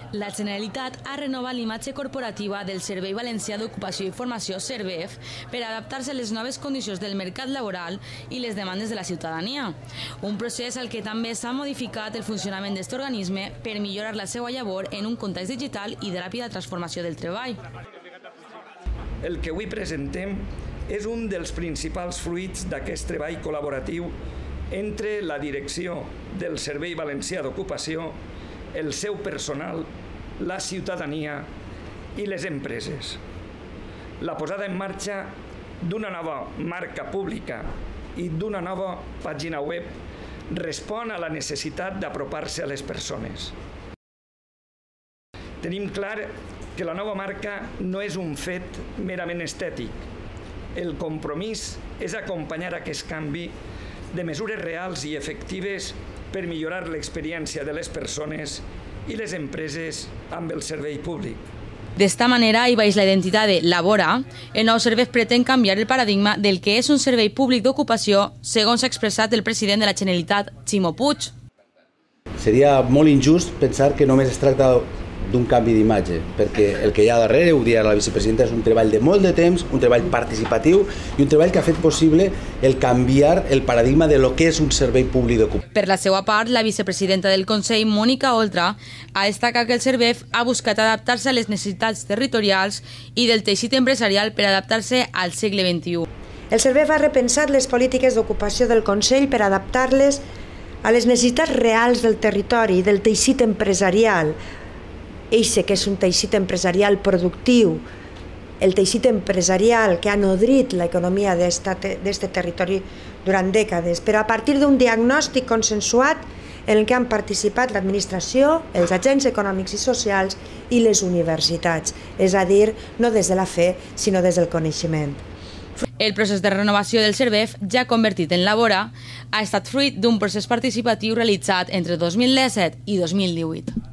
La Generalitat ha renovat l'imatge corporativa del Servei Valencià d'Ocupació i Formació, SERVEF, per adaptar-se a les noves condicions del mercat laboral i les demandes de la ciutadania. Un procés al que també s'ha modificat el funcionament d'aquest organisme per millorar la seva llavor en un context digital i de ràpida transformació del treball. El que avui presentem és un dels principals fruits d'aquest treball col·laboratiu entre la direcció del Servei Valencià d'Ocupació, el seu personal, la ciutadania i les empreses. La posada en marxa d'una nova marca pública i d'una nova pàgina web respon a la necessitat d'apropar-se a les persones. Tenim clar que la nova marca no és un fet merament estètic. El compromís és acompanyar aquest canvi de mesures reals i efectives per millorar l'experiència de les persones i les empreses amb el servei públic. D'esta manera, i baix la identitat de Labora, el nou servei pretén canviar el paradigma del que és un servei públic d'ocupació, segons ha expressat el president de la Generalitat, Ximo Puig. Seria molt injust pensar que només es tracta d'un canvi d'imatge, perquè el que hi ha darrere, ho dia la vicepresidenta, és un treball de molt de temps, un treball participatiu i un treball que ha fet possible el canviar el paradigma de lo que és un servei públic d'ocupació. Per la seva part, la vicepresidenta del Consell, Mònica Oltra, ha destacat que el SERVEF ha buscat adaptar-se a les necessitats territorials i del teixit empresarial per adaptar-se al segle XXI. El SERVEF ha repensat les polítiques d'ocupació del Consell per adaptar-les a les necessitats reals del territori i del teixit empresarial. Eixe que és un teixit empresarial productiu, el teixit empresarial que ha nodrit l'economia d'aquest territori durant dècades, però a partir d'un diagnòstic consensuat en el que han participat l'administració, els agents econòmics i socials i les universitats, és a dir, no des de la fe, sinó des del coneixement. El procés de renovació del SERVEF, ja convertit en Labora, ha estat fruit d'un procés participatiu realitzat entre 2017 i 2018.